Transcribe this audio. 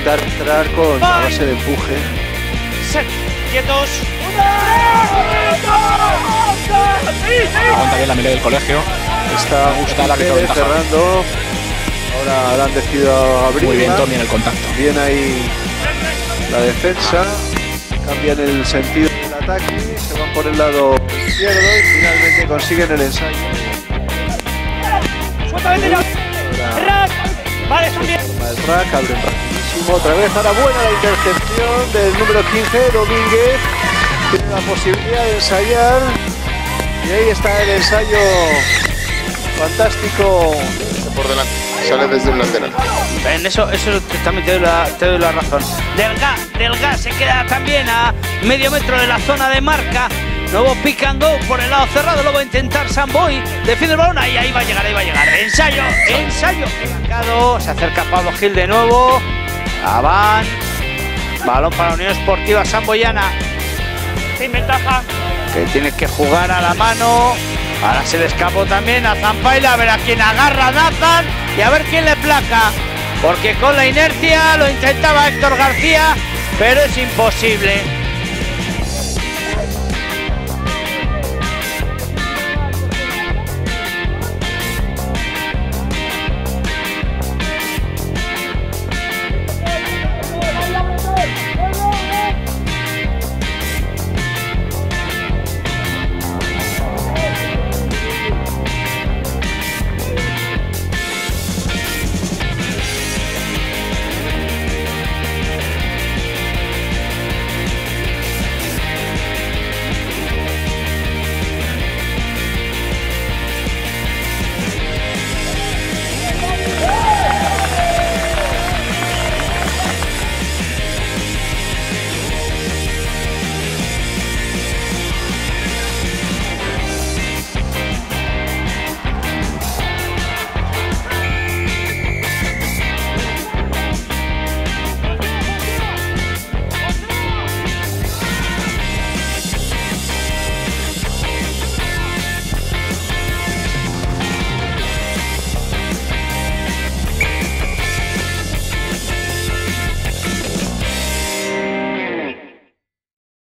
intentar entrar con a base de empuje. Quietos. Aguanta bien la melee del colegio. Está Agustín cerrando. Ahora la han decidido abrir. Muy bien Tommy en el contacto. Bien ahí la defensa. Cambian el sentido del ataque. Se van por el lado izquierdo y finalmente consiguen el ensayo. Vale, son bien. El rack, abren rapidísimo. Otra vez, ahora buena la intercepción del número 15, Domínguez. Tiene la posibilidad de ensayar. Y ahí está el ensayo fantástico. Por delante, sale desde el lateral. En eso también te doy la razón. Delga se queda también a medio metro de la zona de marca. Nuevo pick and go por el lado cerrado, lo va a intentar Samboy. Defiende el balón, ahí va a llegar. Ensayo. Se acerca Pablo Gil de nuevo. Van. Balón para la Unión Esportiva Samboyana. Sin ventaja. Que tiene que jugar a la mano. Ahora se le escapó también a Zampaila. A ver a quién agarra a Nathan y a ver quién le placa. Porque con la inercia lo intentaba Héctor García, pero es imposible.